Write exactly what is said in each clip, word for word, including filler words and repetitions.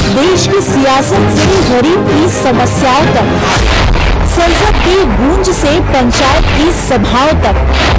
देश की सियासत से गरीब की समस्याओं तक, संसद की गूंज से पंचायत की सभाओं तक,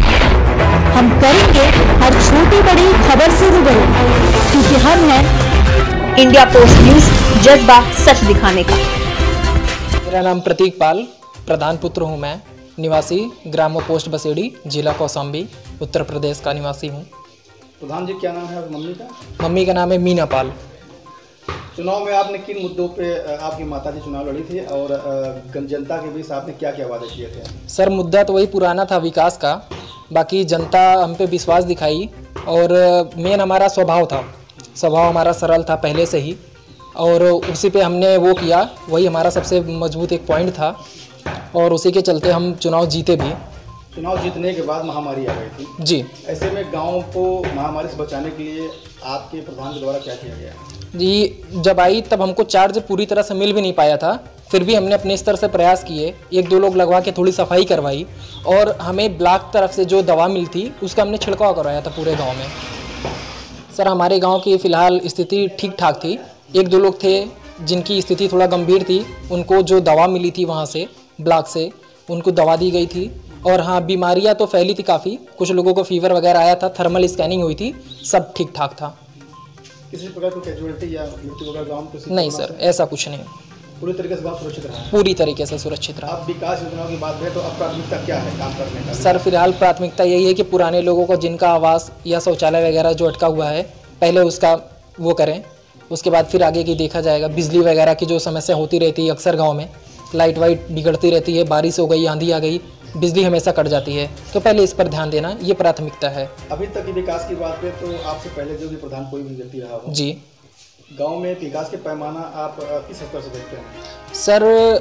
हम करेंगे हर छोटी बड़ी खबर से रूबरू, क्योंकि हम हैं इंडिया पोस्ट न्यूज, जज्बा सच दिखाने का। मेरा नाम प्रतीक पाल, प्रधान पुत्र हूं मैं, निवासी ग्रामो पोस्ट बसेड़ी, जिला कौशाम्बी, उत्तर प्रदेश का निवासी हूं। प्रधान जी, क्या नाम है मम्मी का? मम्मी का नाम है मीना पाल। चुनाव में आपने किन मुद्दों पे आपकी माताजी चुनाव लड़ी थी और जनता के बीच आपने क्या क्या वादे किए थे? सर, मुद्दा तो वही पुराना था, विकास का। बाकी जनता हम पे विश्वास दिखाई और मेन हमारा स्वभाव था, स्वभाव हमारा सरल था पहले से ही, और उसी पे हमने वो किया, वही हमारा सबसे मजबूत एक पॉइंट था और उसी के चलते हम चुनाव जीते भी। चुनाव जीतने के बाद महामारी आ गई थी जी। ऐसे में गाँव को महामारी से बचाने के लिए आपके प्रधान के द्वारा क्या किया गया? जी, जब आई तब हमको चार्ज पूरी तरह से मिल भी नहीं पाया था, फिर भी हमने अपने स्तर से प्रयास किए, एक दो लोग लगवा के थोड़ी सफाई करवाई और हमें ब्लॉक तरफ से जो दवा मिलती उसका हमने छिड़काव करवाया था पूरे गांव में। सर, हमारे गांव की फ़िलहाल स्थिति ठीक ठाक थी। एक दो लोग थे जिनकी स्थिति थोड़ा गंभीर थी, उनको जो दवा मिली थी वहाँ से ब्लॉक से, उनको दवा दी गई थी। और हाँ, बीमारियाँ तो फैली थी काफ़ी, कुछ लोगों को फीवर वगैरह आया था, थर्मल स्कैनिंग हुई थी, सब ठीक ठाक था। किसी प्रकार की कैजुअलिटी या मृत्यु वगैरह गाँव में? नहीं सर, ऐसा कुछ नहीं। पूरी तरीके से गाँव सुरक्षित रहा? पूरी तरीके से सुरक्षित रहा। अब विकास योजनाओं की बात है तो अब प्राथमिकता क्या है काम करने का? सर, फिलहाल प्राथमिकता यही है कि पुराने लोगों को जिनका आवास या शौचालय वगैरह जो अटका हुआ है, पहले उसका वो करें, उसके बाद फिर आगे की देखा जाएगा। बिजली वगैरह की जो समस्या होती रहती है अक्सर गाँव में, लाइट वाइट बिगड़ती रहती है, बारिश हो गई, आंधी आ गई, बिजली हमेशा कट जाती है, तो पहले इस पर ध्यान देना, ये प्राथमिकता है। अभी तक की विकास की बात है तो आपसे पहले जो भी प्रधान कोई भी व्यक्ति रहा हो जी, गांव में विकास के पैमाना आप किस स्तर से देखते हैं? सर,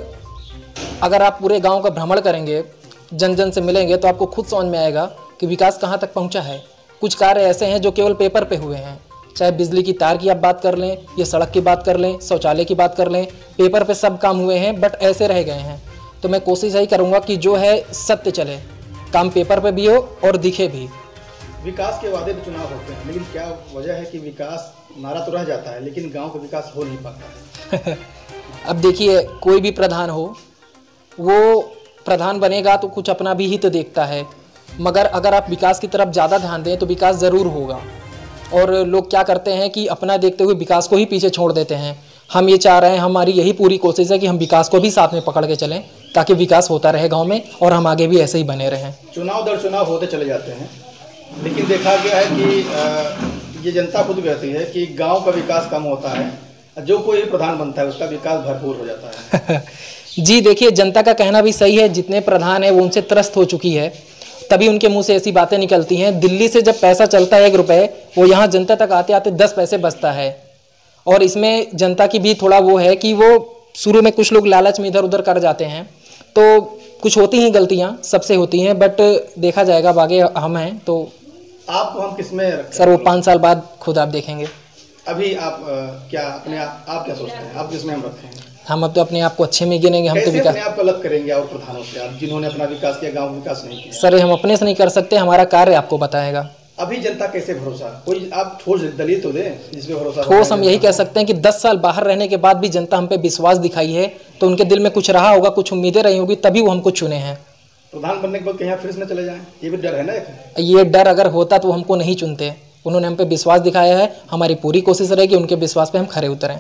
अगर आप पूरे गांव का भ्रमण करेंगे, जन जन से मिलेंगे, तो आपको खुद समझ में आएगा कि विकास कहां तक पहुंचा है। कुछ कार्य ऐसे हैं जो केवल पेपर पे हुए हैं, चाहे बिजली की तार की आप बात कर लें, या सड़क की बात कर लें, शौचालय की बात कर लें, पेपर पे सब काम हुए हैं, बट ऐसे रह गए हैं। तो मैं कोशिश यही करूँगा कि जो है सत्य चले, काम पेपर पे भी हो और दिखे भी। विकास के वादे भी चुनाव होते हैं, लेकिन क्या वजह है कि विकास नारा तो रह जाता है लेकिन गांव का विकास हो नहीं पाता है? अब देखिए, कोई भी प्रधान हो, वो प्रधान बनेगा तो कुछ अपना भी हित देखता है, मगर अगर आप विकास की तरफ ज़्यादा ध्यान दें तो विकास ज़रूर होगा। और लोग क्या करते हैं कि अपना देखते हुए विकास को ही पीछे छोड़ देते हैं। हम ये चाह रहे हैं, हमारी यही पूरी कोशिश है कि हम विकास को भी साथ में पकड़ के चलें, ताकि विकास होता रहे गाँव में और हम आगे भी ऐसे ही बने रहें। चुनाव दर चुनाव होते चले जाते हैं, लेकिन देखा गया है कि ये जनता खुद कहती है कि गांव का विकास कम होता है, जो कोई प्रधान बनता है उसका विकास भरपूर हो जाता है। जी देखिए, जनता का कहना भी सही है, जितने प्रधान हैं वो उनसे त्रस्त हो चुकी है, तभी उनके मुंह से ऐसी बातें निकलती हैं। दिल्ली से जब पैसा चलता है एक रुपये, वो यहाँ जनता तक आते आते दस पैसे बचता है। और इसमें जनता की भी थोड़ा वो है कि वो शुरू में कुछ लोग लालच में इधर उधर कर जाते हैं, तो कुछ होती ही गलतियाँ, सबसे होती हैं, बट देखा जाएगा, आगे हम हैं तो। आपको हम किस में रखें? सर, वो पाँच साल बाद खुद आप देखेंगे। अभी आप आ, क्या अपने आप आप क्या सोचते हैं, आप किस में हम रखें? हम अब तो अपने आप को अच्छे में गिनेंगे। हम तो कैसे विकास अपने आप को अलग करेंगे और प्रधानों से, आप जिन्होंने अपना विकास किया, गांव विकास नहीं किया? सर, हम अपने से नहीं कर सकते, हमारा कार्य आपको बताएगा। अभी जनता कैसे भरोसा, कोई आप ठोस दलील तो दें जिसमें भरोसा। ठोस हम यही कह सकते हैं कि दस साल बाहर रहने के बाद भी जनता हम पे विश्वास दिखाई है, तो उनके दिल में कुछ रहा होगा, कुछ उम्मीदें रही होगी, तभी वो हमको चुने हैं। प्रधान बनने के बाद कहीं फिर से चले जाएं, ये भी डर है ना? ये डर अगर होता तो हमको नहीं चुनते। उन्होंने हम पे विश्वास दिखाया है, हमारी पूरी कोशिश रहेगी उनके विश्वास पे हम खरे उतरें।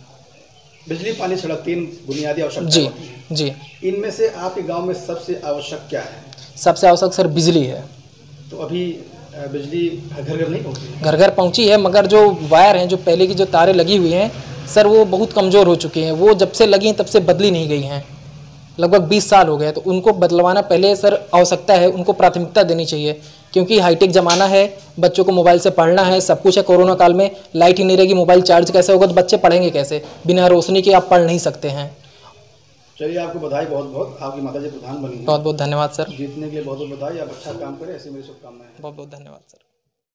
बिजली, पानी, सड़क, तीन बुनियादी आवश्यकताएं जी होती हैं। जी। इनमें से आपके गांव में सबसे आवश्यक क्या है? सबसे आवश्यक सर बिजली है। तो अभी बिजली घर घर नहीं पहुंची? घर घर पहुंची है, मगर जो वायर हैं, जो पहले की जो तारें लगी हुई हैं सर, वो बहुत कमज़ोर हो चुकी हैं। वो जब से लगी तब से बदली नहीं गई हैं, लगभग बीस साल हो गए, तो उनको बदलवाना पहले सर आवश्यकता है, उनको प्राथमिकता देनी चाहिए, क्योंकि हाईटेक ज़माना है, बच्चों को मोबाइल से पढ़ना है, सब कुछ है। कोरोना काल में लाइट ही नहीं रहेगी, मोबाइल चार्ज कैसे होगा, तो बच्चे पढ़ेंगे कैसे? बिना रोशनी के आप पढ़ नहीं सकते हैं। चलिए, आपको बधाई बहुत बहुत, आपकी माताजी प्रधान बनी है। बहुत बहुत धन्यवाद सर। जीतने के लिए बहुत बहुत बधाई, आप अच्छा काम करें, ऐसी मेरी शुभकामनाएं। बहुत बहुत धन्यवाद सर।